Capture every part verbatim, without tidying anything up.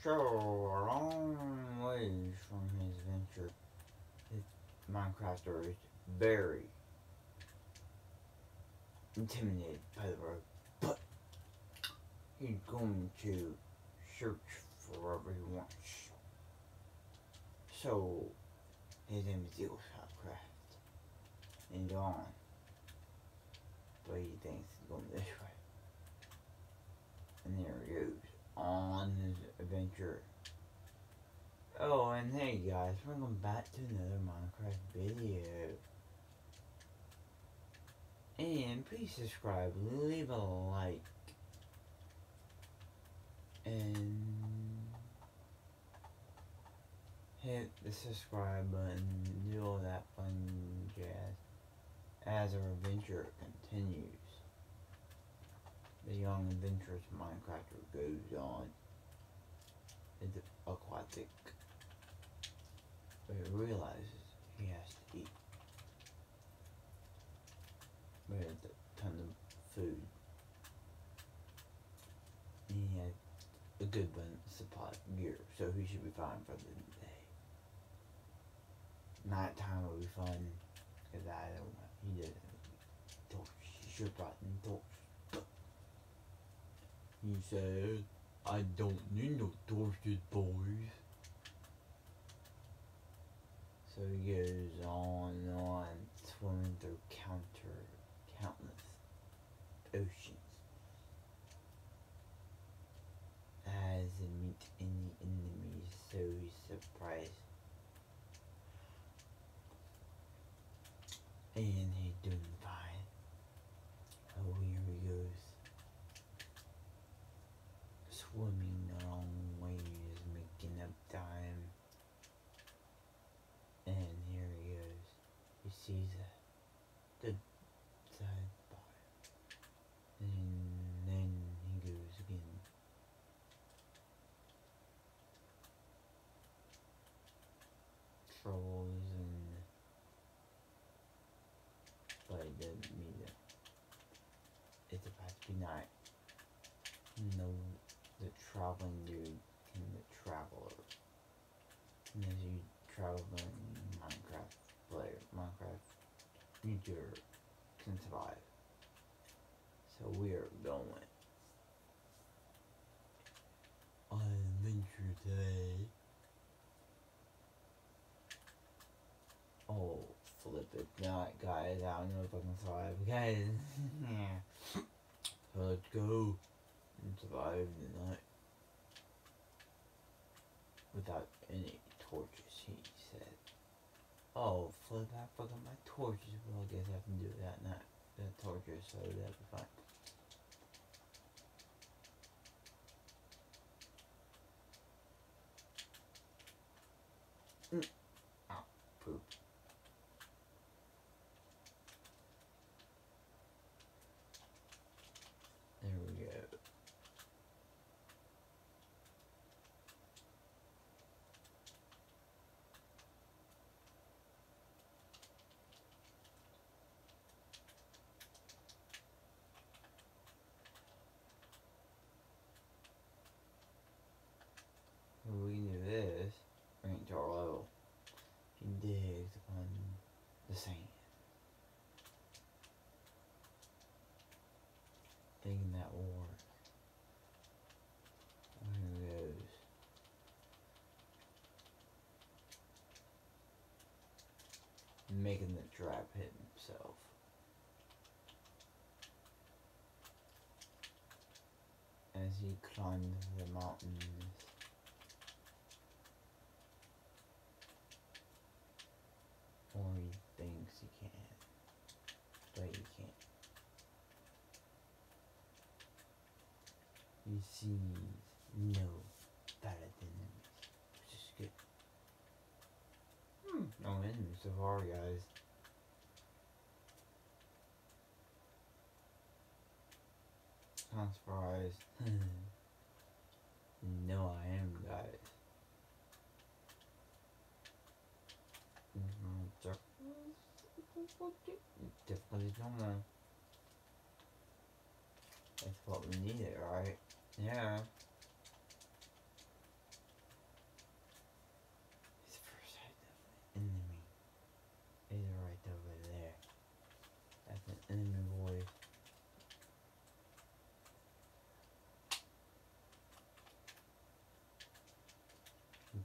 So, a long ways from his venture, his Minecrafter is very intimidated by the road, but he's going to search for whatever he wants. So, his name is Eagle Shotcraft, and on, but he thinks he's going this way. And there he goes, on his adventure. Oh, and hey guys, welcome back to another Minecraft video. And please subscribe, leave a like, and hit the subscribe button, do all that fun jazz as our adventure continues. The young adventurous Minecrafter goes on into aquatic, but he realizes he has to eat. But it's a ton of food. And he has a good supply of gear, so he should be fine for the day. Nighttime will be fun, because I don't know, he didn't torch. He should have brought in torch. But he said, I don't need no torches, boys. So he goes on and on, swimming through counter, countless oceans. As he meet any enemies, so he's surprised. And he's doing fine. Oh, here he goes. Swimming a long ways, making up time. And here he goes. He sees a good sized bottom. And then he goes again. Trolls and but it didn't mean it. It's about to be night. No, the traveling dude and the traveler. And as you travel in Minecraft player, Minecraft future can survive. So we are going on an adventure today. Oh, flip it. Not, guys, I don't know if I can survive. Guys, yeah. So let's go and survive the night without any torches, he said. Oh, flip, I forgot my torches. Well, I guess I can do that night. The torches, so that'll be fine. Mm. Oh, poop. There we go. We can do this. Bring it to our level. He digs upon the sand. Thinking that will work. There he goes. Making the trap hit himself. As he climbs the mountains. Or he thinks he can. But he can't. He sees no valid enemies, which is good. Hmm, no enemies so far, guys. I'm surprised. No, I am, guys. Difficulty normal. That's what we needed, right? Yeah.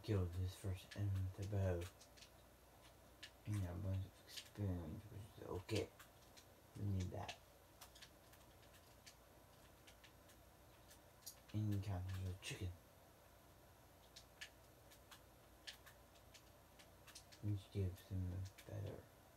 killed his first enemy with a bow. And got a bunch of experience, which is okay. We need that. And he encounters a chicken, which gives him a better.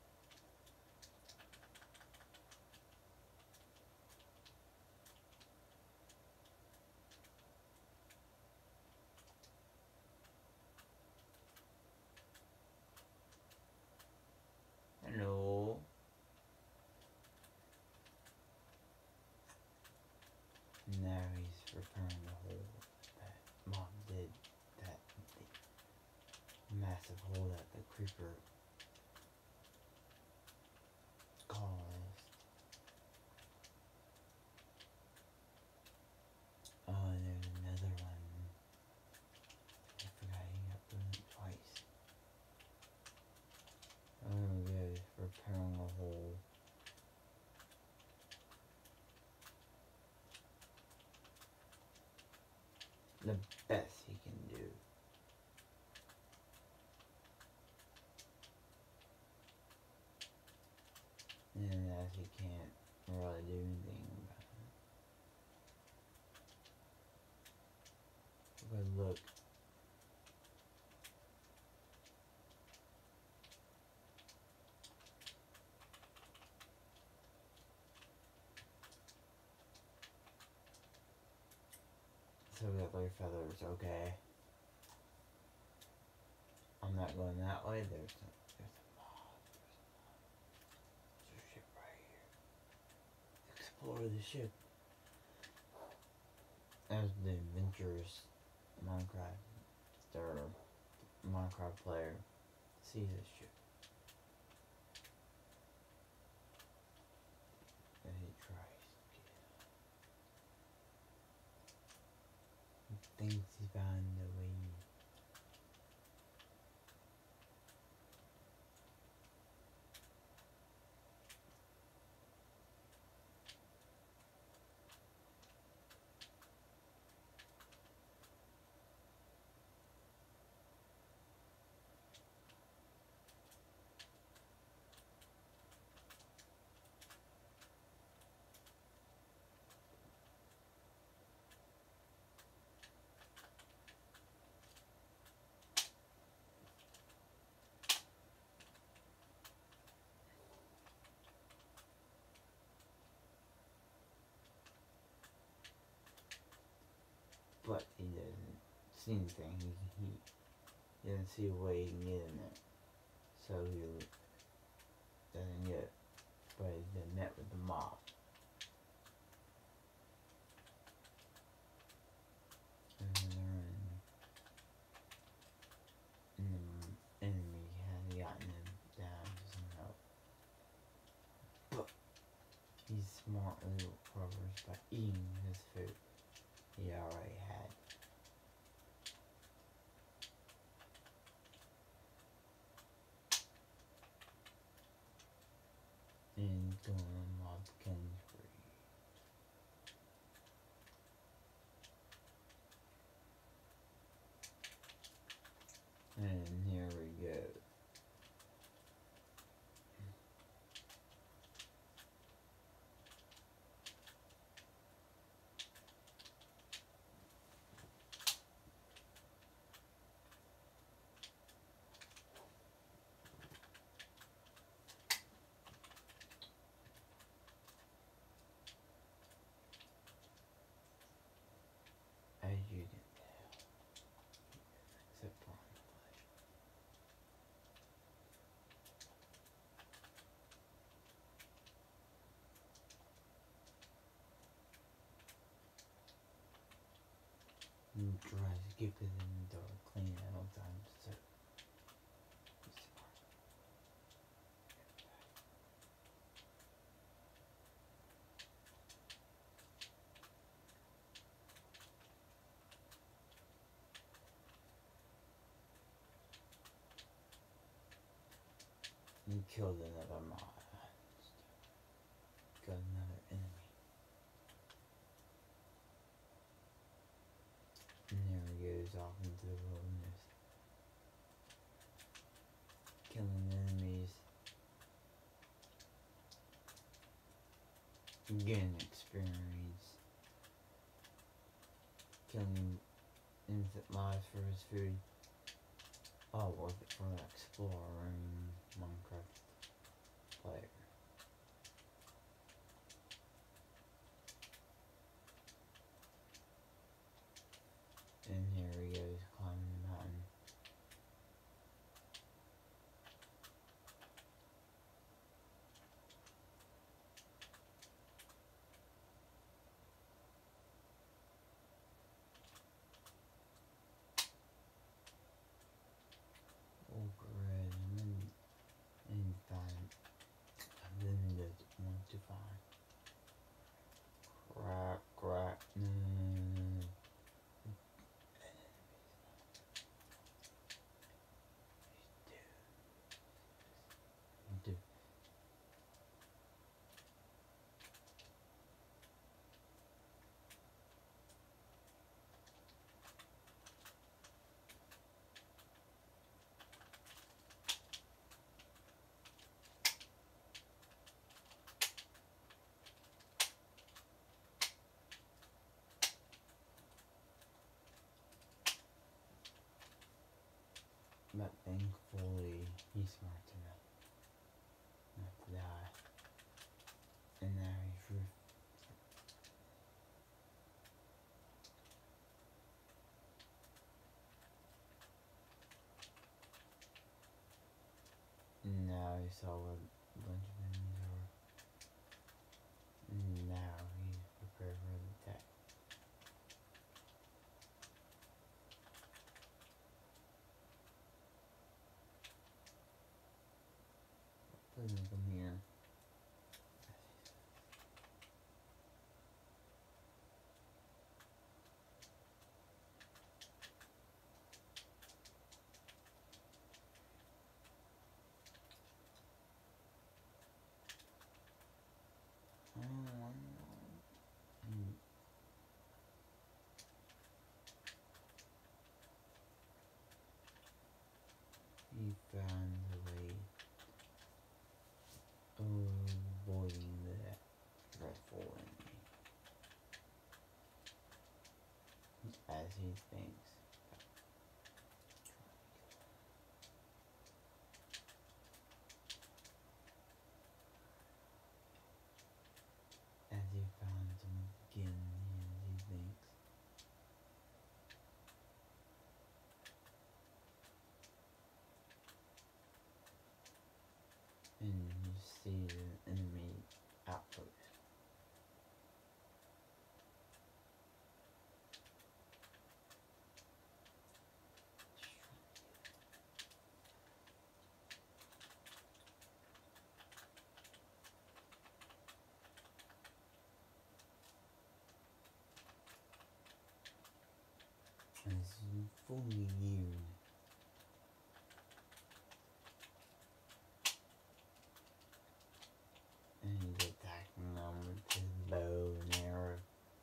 Hello. Now he's repairing the hole that Mom did. That massive hole that the creeper caused. Oh, and there's another one. I forgot he got burned twice. Oh, there we go. Repairing a hole. The best he can do. And as he can't really do anything about it. But look. So we got three feathers, okay. I'm not going that way, there's a, there's a mob, there's a mob. There's a ship right here. Explore the ship. As the adventurous Minecraft, their Minecraft player sees this ship. And he tries to get it. He thinks he found the way. But he doesn't see anything. He, he, he doesn't see a way he can get in there. So he doesn't get it. But he's been met with the mob. And then and the enemy has gotten him down somehow. But he smartly recovers by eating his food he already had. And going on mob killing spree. And here we go. As you can tell, except for on the flesh. And try to keep it in the dark, clean at all times, so be smart. You killed another mob. Got another enemy. And there he goes off into the wilderness. Again, experience killing insect mice for his food. All worth it for an exploring Minecraft player. And here he goes climbing the mountain. Oh great, I'm in, in find, I'm in the one to find. Crap, crap, no, no, no, no, no. Do. But thankfully, he's smart enough not to die. And now he's roof. And now he saw what a bunch of enemies are. And now he's prepared for the attack. Please don't come here. Oh, and he found a way of avoiding that dreadful enemy. As he thinks. As he finds him again, and he thinks. And you see the enemy outpost. As you fully geared. And he's attacking them with his bow and arrow.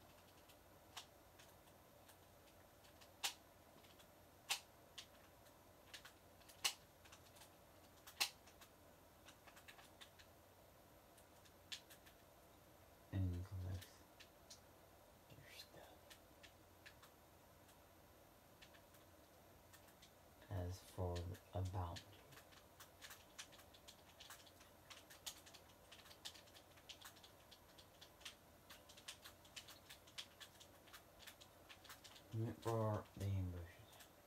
And he collects your stuff. As for a bounty. Meant for the ambushes.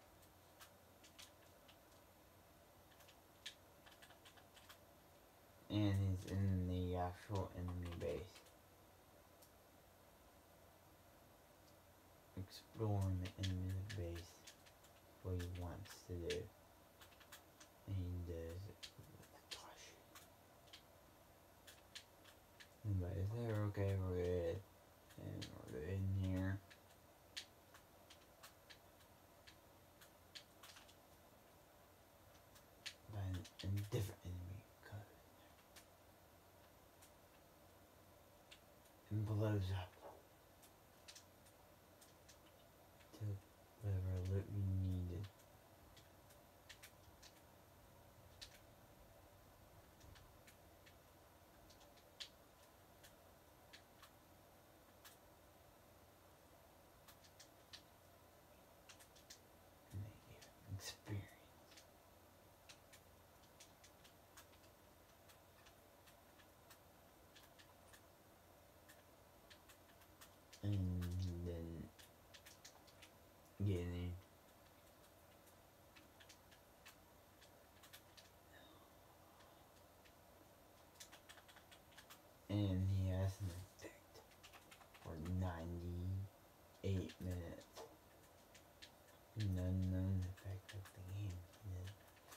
And he's in the actual enemy base. Exploring the enemy base. What he wants to do. And he does it with caution. Anybody's there, okay, we're good. And we're good in here. By a different enemy comes in there. And blows up. Took whatever loot we needed. getting in. And he has an effect for ninety-eight minutes. An unknown effect of the game. Yeah.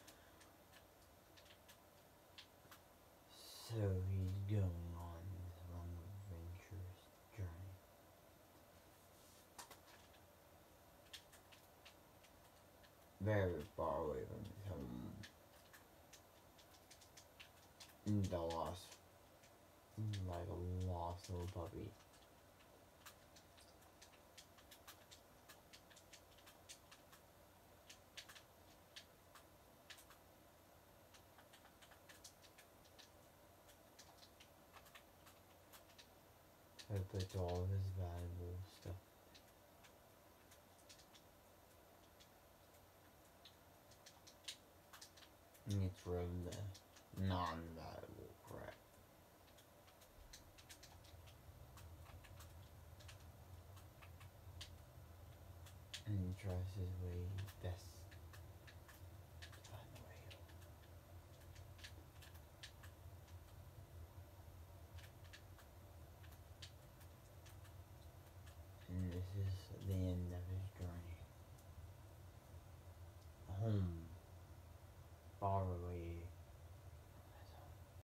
So he's going on this long adventurous journey. Very far away from his home. In the lost, like a lost little puppy. I put all of his valuable stuff. And it's rid of the non-valuable crap. And he tries his way best to find the way home. And this is the end of his journey.